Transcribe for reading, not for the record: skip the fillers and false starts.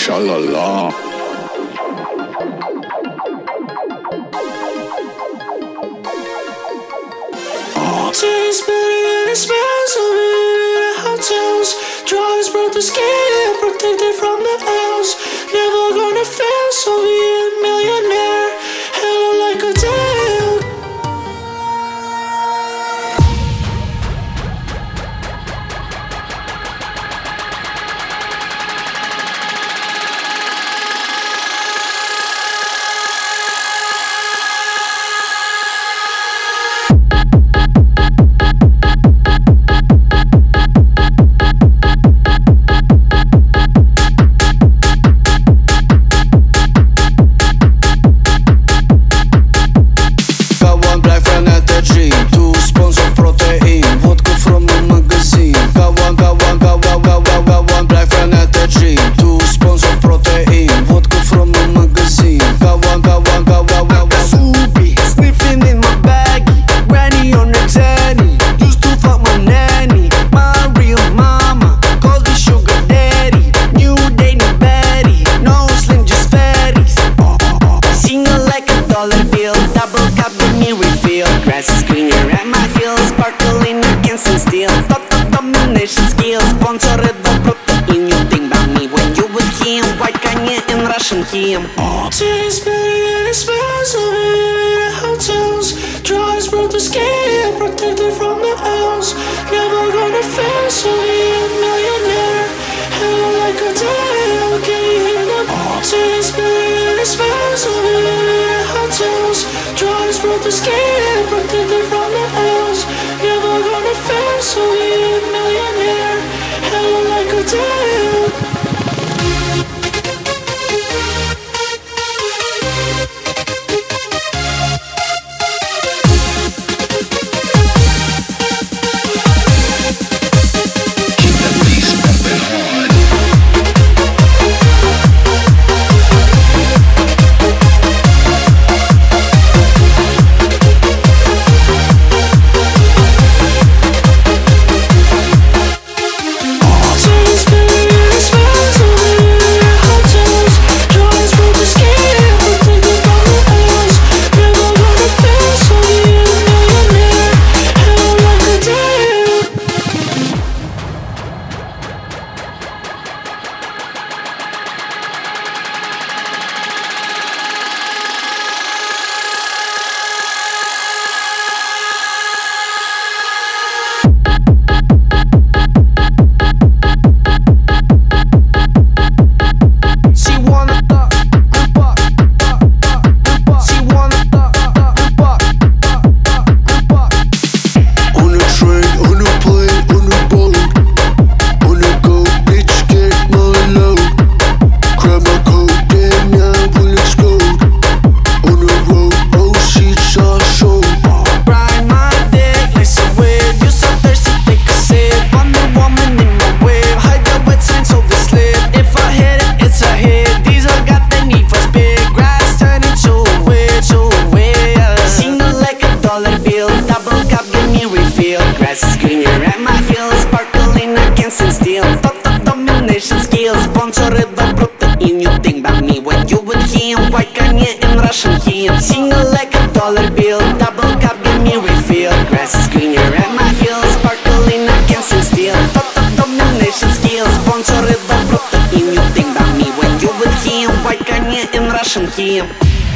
Sha-la-la. Tastes better than it smells. So we live in hotels. Drugs broke the skin, protected from the else. Never gonna fail, so we a millionaire. Hello like a tale. Grass is greener at my heels, sparkling against some steel. Domination skills, sponsored the protein. You think about me when you with him, White Kanye and Russian Kim. Tastes better than it smells. So we live in hotels. Drugs broke the skin, protected from the else. Never gonna fail, so we a millionaire. Hello like a tale, can you hear them? Tastes better than it smells. So we live in hotels. Drugs broke the skin, protected from the else. Never gonna fail, so we a millionaire. Hello like a tale. Grass is greener at my heels, sparkling against some steel. Domination skills, sponsored the protein. You think about me when you with him, White Kanye and Russian Kim. Single like a dollar bill, double cup, give me refill. Grass is greener at my heels, sparkling against some steel. Domination skills, sponsored the protein. You think about me when you with him, White Kanye and Russian Kim.